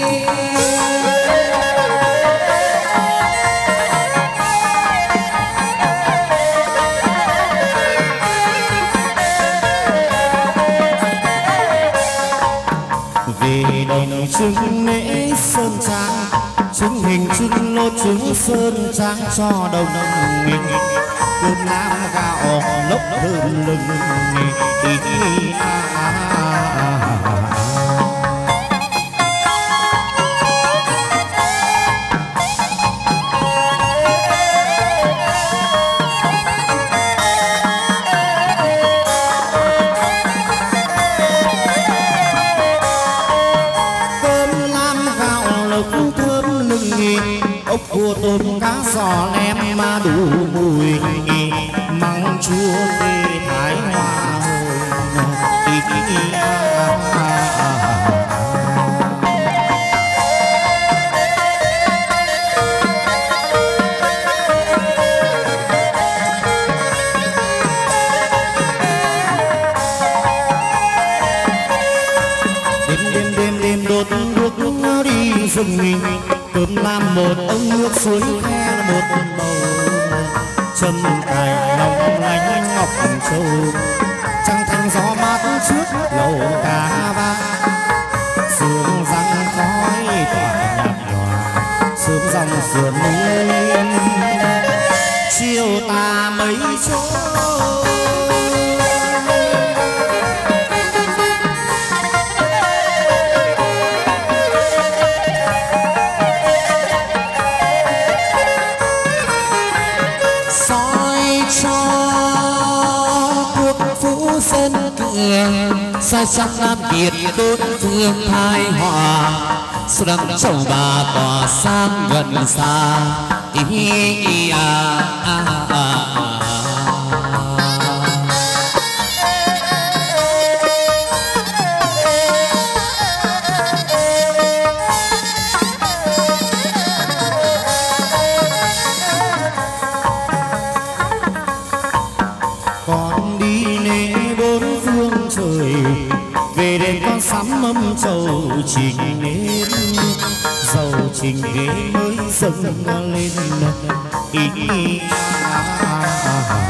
về đồng trưng lễ sơn trang, trưng hình trưng lô trưng sơn trang cho đồng mình, cơm nam gạo lốc thơm lừng ý à, à, à, à. Ốc cua tôm cá giò nem mà đủ mùi, măng chua về thái hoa hồi đêm đêm đêm đêm đốt đuốc nó đi rừng mình, cơm nam một ông nước suối khe một bầu, chân cài lòng lánh ngọc châu, trăng thanh gió mát trước lầu cá vàng, sương răng khói tỏa nhạt nhòa, sớm dòng sườn núi chiều tà mấy chỗ. Soi sang Nam Việt bốn phương thái hòa, sương châu bà tỏa sang gần xa. Ý à à à sắm mâm trầu trình đến dầu trình ghế mới dâng lên ý, ý, à, à, à.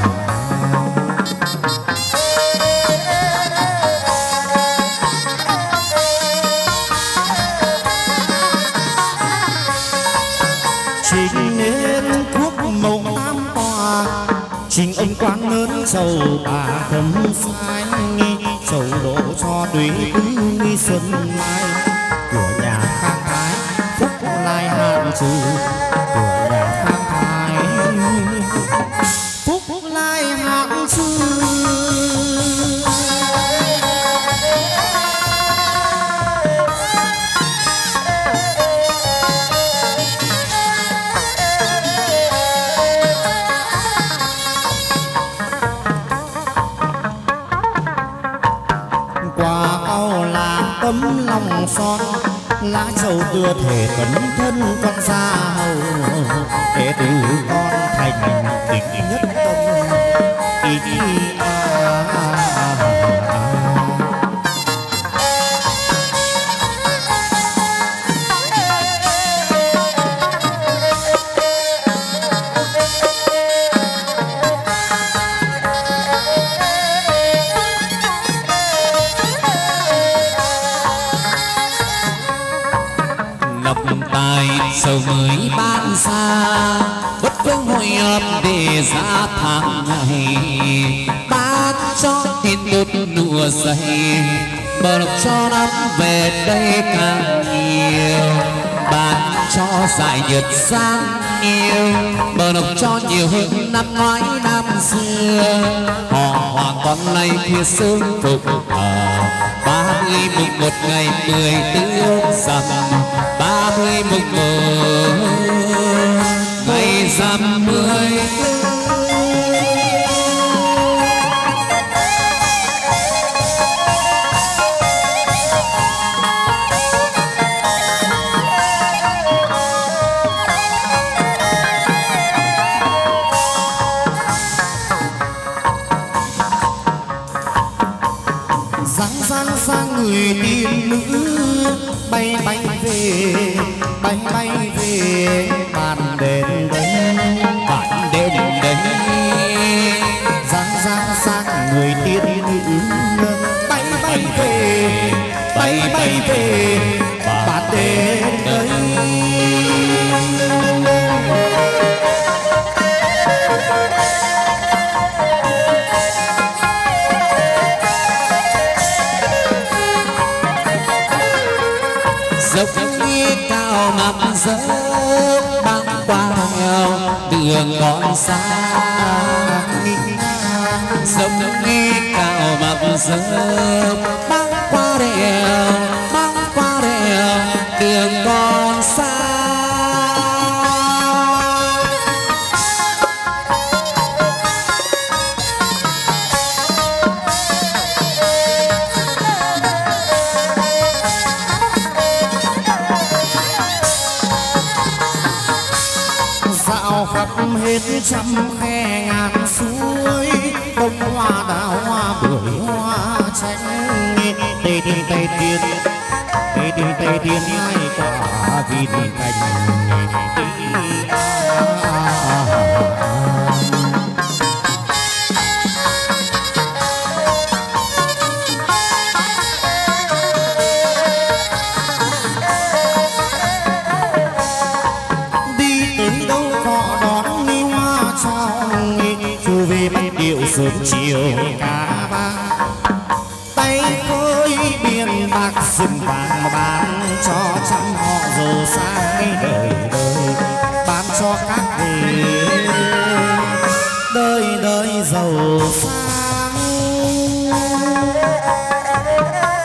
Trình đến quốc màu tam tòa, trình ông quan lớn trầu bà thấm sai, trầu đổ cho tùy tứ xuân mai của nhà Khang Thái phúc lai hạn trừ, của nhà Khang Thái phúc lai hạn trừ. Tấm lòng son lá trầu tựa thể cẩn thân con ra hầu, để từ con thành đỉnh nhất tâm ý, ý à, à, à, à. Sầu mới ban xa bất phương hội họp để ra tháng ngày, ban cho tiền đốt nụ dày, bờ lộc cho năm về đây càng nhiều, ban cho dài nhật sang yêu, bờ lộc cho nhiều hơn năm ngoái năm xưa. Họ hòa con nay kia sớm phục thờ, ba mươi mùng một ngày mười tư rằm, ba mươi mùng một ngày rằm mười tư. Giang giang sang người tiên nữ bay bay về, bay bay về bàn đền đấy, bàn đền đấy. Giang giang sang người tiên nữ bay bay về, bay bay về bàn đền đấy. Dốc cao mặt dốc băng qua nghèo đường còn xa, dốc cao mặt dốc băng qua đèo, băng qua đèo đường còn xa. Khắp hết trăm khe ngàn suối, bông hoa đào hoa bưởi hoa tránh, tây tiên tây tiên tây tiên tây tiên hai quả vịt cành. Sớm chiều cá vàng tay khơi biển bạc rừng vàng bán cho trăm họ giàu sang đời đời, bán cho các vị đời đời giàu sang.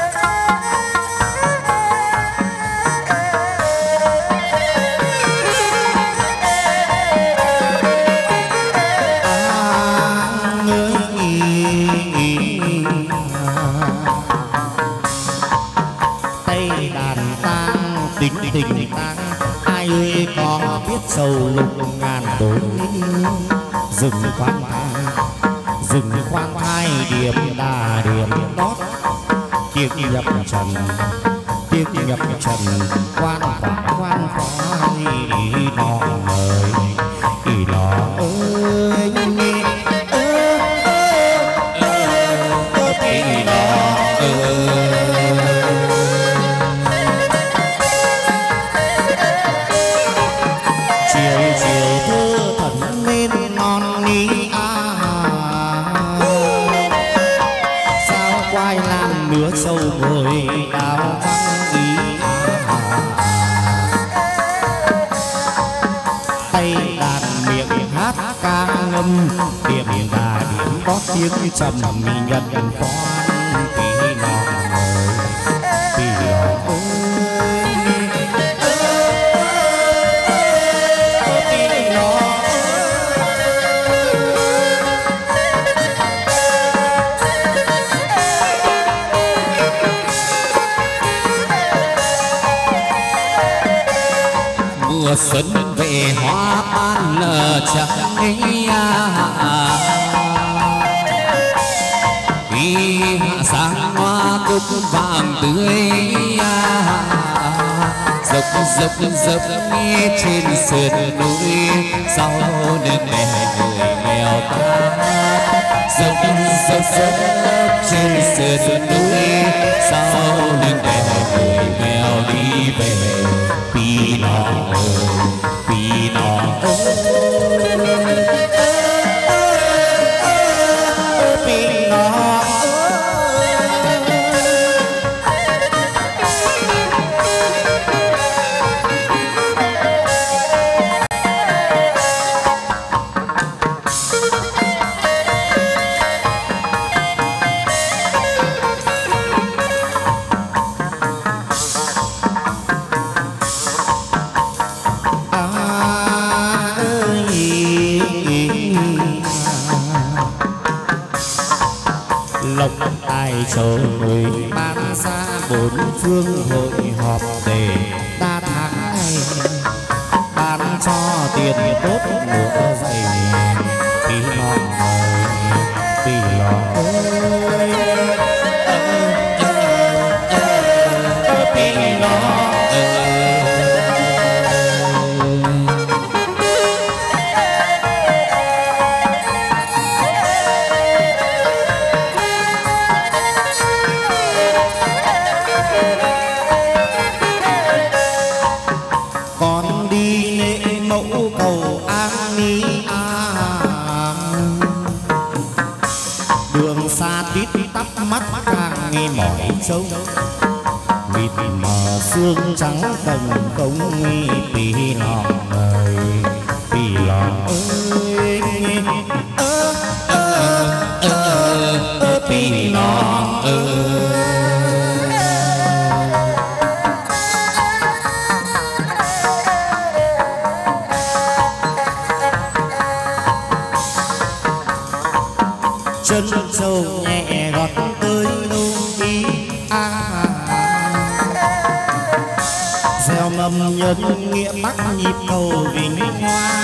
tính tình ta ai ơi có biết sầu lục ngàn tối rừng khoan thai rừng khoan thai điểm đà điểm đót tiếc nhập trần tiếc nhập trần quan khoản quan khoái nọ ơi ý nọ ơi sâu ngồi đào ý tay đàn miệng hát ca ngâm điểm đà điểm có tiếng trầm mi nhận quan tí nọ tí nọ xuân về hoa ban lờ trắng khi hạ sáng hoa cúc vàng tươi dốc dốc dốc trên sườn núi sau lưng mẹ người nghèo ta dốc dốc dốc trên sườn núi sau lưng mẹ người nghèo đi về Pi nọ ơi, pi nọ ơi, pi nọ sầu người ban xa bốn phương hội họp để ta tháng ngày ban cho tiền tốt mùa dày tí lọ ơi tí lọ ơi tí lọ mắt càng nghe mỏi trông mịt mờ xương trắng đồng công tì lọ ơi tì lọ ơi ơ ơ ơ tì lọ ơi chân trâu nhẹ gót tới đâu đi à, gieo mầm nhân nghĩa bắc nhịp cầu vinh hoa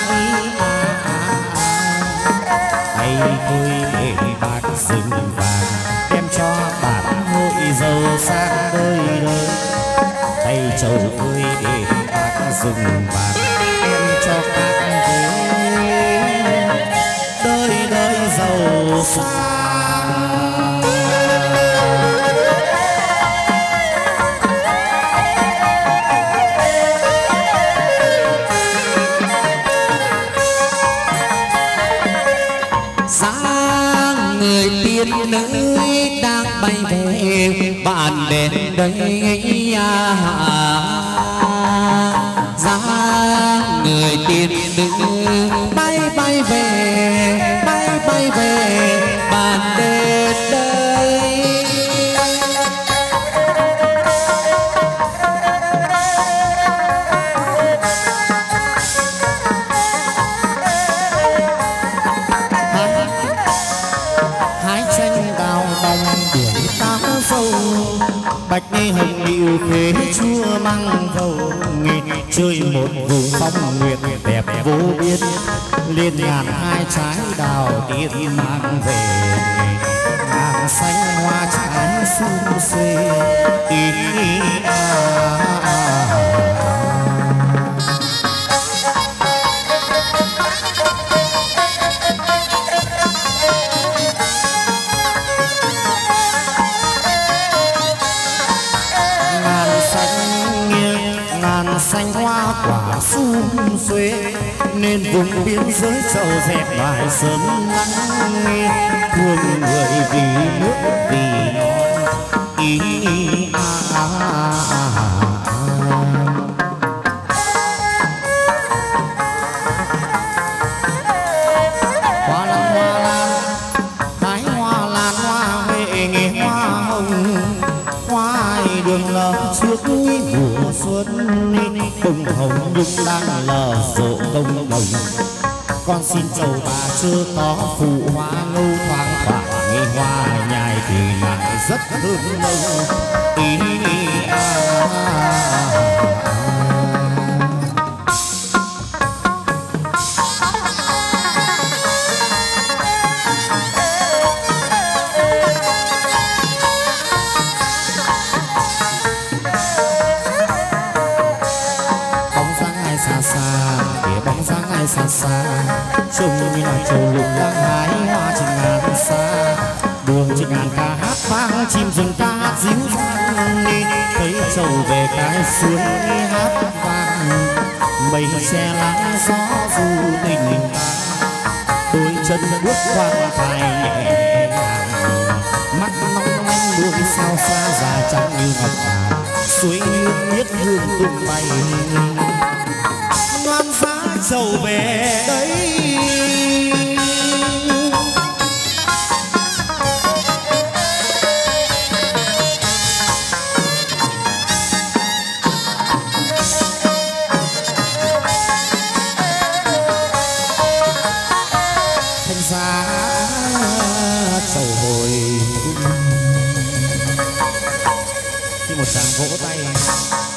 hay tôi để bạc rừng vàng đem cho bản hội giàu sang đời đời hay trầu tôi để bạc rừng vàng đem cho các đời đời giàu sang. Tiên nữ đang bay về bàn đèn đây à, ra người tiên nữ bay bay về bay bay về bàn đèn đây. Bạch ni hồng điệu khế chua măng vầu nghề chơi một vùng phong nguyệt đẹp vô biên liên ngàn hai trái đào tiên mang về ngàn xanh hoa trái sum xuê ý à, à. Xanh hoa quả sum xuê nên vùng biên giới sầu dẹp bài sớm nắng thương người vì nước vì non ý à, à, à, à. Hoa lan hoa lan hái hoa lan hoa huệ nghe hoa hồng hoa đường lờ trước mùa xuân bông hồng nhung đang lờ rộ công đồng con xin chầu bà chưa có phụ hoa ngâu thoáng thoảng nghe hoa nhài thì lại rất hương nồng ý à, à, à. Xa xa trông như là châu lục đang hái hoa trên ngàn xa đường trên ngàn ca hát vang chim rừng ca hát díu dàng thấy trầu về cái suối hát vang mây che lắng gió du tình đôi chân bước qua thai nhẹ nhàng mắt long lanh đuôi sao xa già trắng như ngọc ngà suối nước biết hương tung bay loan giá trầu về đấy thanh giá trầu hồi khi một tràng vỗ tay